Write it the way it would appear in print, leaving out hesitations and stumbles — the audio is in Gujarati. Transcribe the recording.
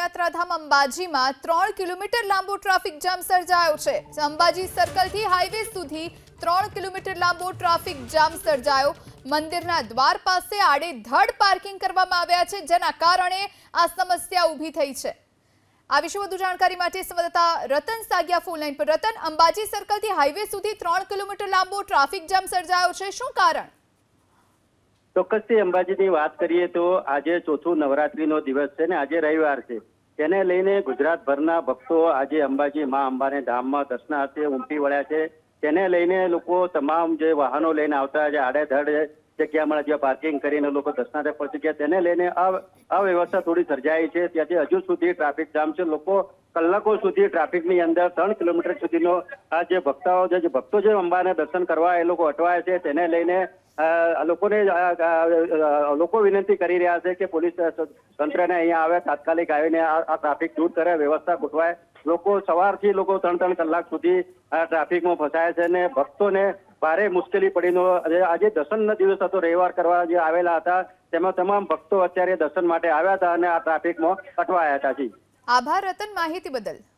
યાત્રાધામ અંબાજીમાં 3 કિલોમીટર લાંબો ટ્રાફિક જામ સર્જાયો છે। અંબાજી સર્કલથી હાઈવે સુધી 3 કિલોમીટર લાંબો ટ્રાફિક જામ સર્જાયો। મંદિરના દ્વાર પાસે આડેધડ પાર્કિંગ કરવામાં આવ્યા છે, જેના કારણે આ સમસ્યા ઊભી થઈ છે। આ વિશે વધુ જાણકારી માટે સંવાદદાતા રતન સાગિયા ફોન લાઈન પર। રતન, અંબાજી સર્કલથી હાઈવે સુધી 3 કિલોમીટર લાંબો ટ્રાફિક જામ સર્જાયો છે, શું કારણ? ચોક્કસથી અંબાજીની વાત કરીએ તો આજે ચોથું નવરાત્રીનો દિવસ છે ને આજે રવિવાર છે, તેને લઈને ગુજરાતભરના ભક્તો આજે અંબાજી માં અંબાને ધામમાં દર્શનાર્થે ઉમટી વળ્યા છે। તેને લઈને લોકો તમામ જે વાહનો લઈને આવતા જે આડેધડ જગ્યામાં જ્યાં પાર્કિંગ કરીને લોકો દર્શનાર્થે પહોંચી ગયા, તેને લઈને અવ્યવસ્થા થોડી સર્જાઈ છે। ત્યાંથી હજુ સુધી ટ્રાફિક જામ છે। લોકો કલાકો સુધી ટ્રાફિકની અંદર 3 કિલોમીટર સુધીનો આ જે ભક્તો જે અંબાને દર્શન કરવા એ લોકો અટવાય છે, તેને લઈને લોકો વિનંતી કરી રહ્યા છે કે પોલીસ તંત્રને અહીંયા આવે, તાત્કાલિક આવીને આ ટ્રાફિક દૂર કરે, વ્યવસ્થા ગોઠવાય। લોકો સવારથી 3 કલાક સુધી આ ટ્રાફિકમાં ફસાયા છે અને ભક્તોને ભારે મુશ્કેલી પડીનો આજે દર્શનનો દિવસ હતો, રવિવાર કરવા જે આવેલા હતા તેમાં તમામ ભક્તો અત્યારે દર્શન માટે આવ્યા હતા અને આ ટ્રાફિકમાં અટવાયા હતા। આભાર રતન, માહિતી બદલ।